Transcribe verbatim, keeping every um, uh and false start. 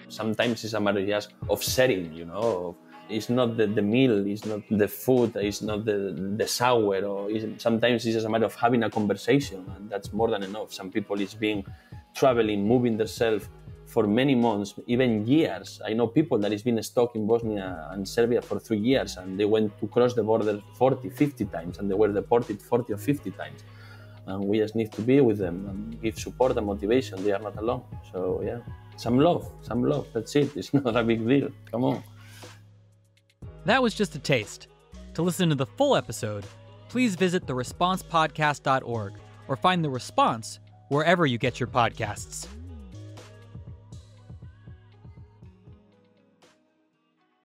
Sometimes it's a matter just of sharing, you know. It's not the, the meal, it's not the food, it's not the, the shower, or it's, sometimes it's just a matter of having a conversation, and that's more than enough. Some people is being traveling, moving themselves for many months, even years. I know people that has been stuck in Bosnia and Serbia for three years, and they went to cross the border forty, fifty times, and they were deported forty or fifty times. And we just need to be with them and give support and motivation. They are not alone. So yeah, some love, some love, that's it. It's not a big deal, come on. That was just a taste. To listen to the full episode, please visit the response podcast dot org or find The Response wherever you get your podcasts.